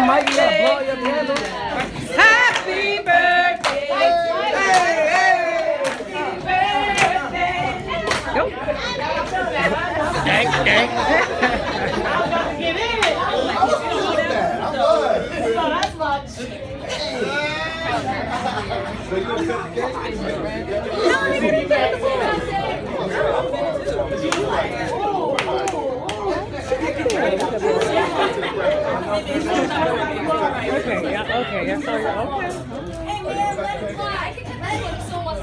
Mike, you gotta blow your candle. Happy birthday! Go. Dang, dang. Okay, yeah, okay, that's all you're okay. Hey man, let it fly. I can cut that one so much.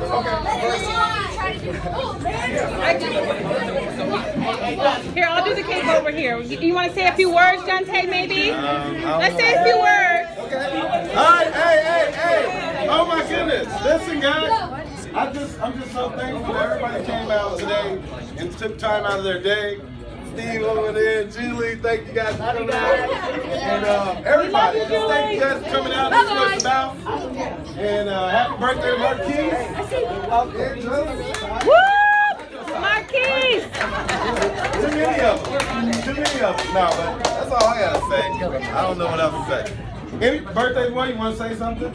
Here, I'll do the cake over here. You want to say a few words, Dante, maybe? Let's say a few words. Okay. All right, hey. Oh my goodness. Listen, guys. I'm just so thankful that everybody came out today and took time out of their day. Steve over there, Julie, thank you guys for coming out. And everybody, just thank you guys for coming out. This is what it's about. And happy birthday, Marquise. Woo! Marquise! Too many of them. No, but that's all I gotta say. I don't know what else to say. Any birthday boy, you want to say something?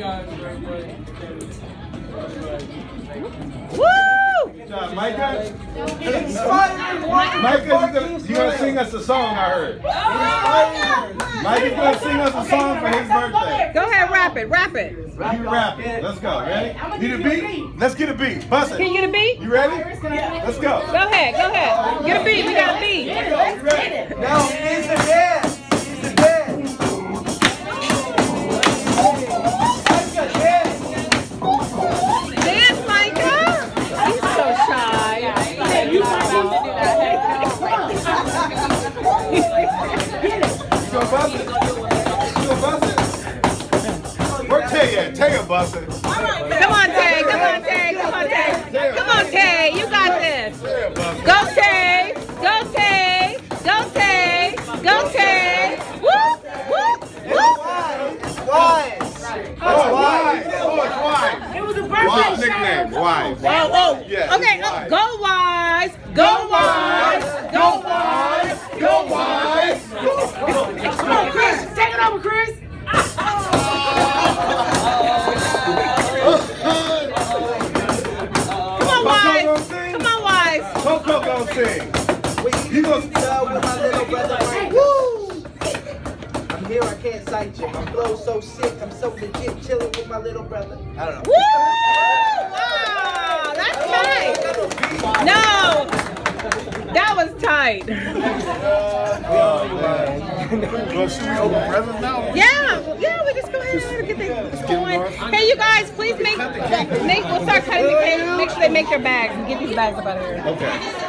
Woo! Micah? Micah, you gonna sing us a song, I heard. Micah's gonna sing us a song for his birthday. Go ahead, rap it. You rap it. Let's go. Ready? Need a beat? Let's get a beat. Bust it. Can you get a beat? You ready? Let's go. Go ahead. Get a beat. We got a beat. You ready? No, he's the dance. He's the dance. Dance, Micah. He's so shy. Yeah, you might need to do that. You gonna bust it? You gonna bust it? Where Tay at? Tay will bust it. Come on, Tay. Come on, Tay. You got this. Go, Tay. Whoop, whoop, whoop. Wise. It was a birthday nickname. Wise. Oh. Yeah, Okay. Wise. Go Wise. Come on, Chris. Take it over, Chris. Come on, Wise. Coco gonna sing. You gonna with my little brother. Woo! I'm here, I can't sight you. My flow's so sick, I'm so legit chilling with my little brother. I don't know. Woo! Wow, that's tight. No, that was tight. Well, should we open presents now? Yeah, we just go ahead and get this going. Hey, you guys, please we'll start cutting the cake. Make sure they make their bags and get these bags up out of here. Okay.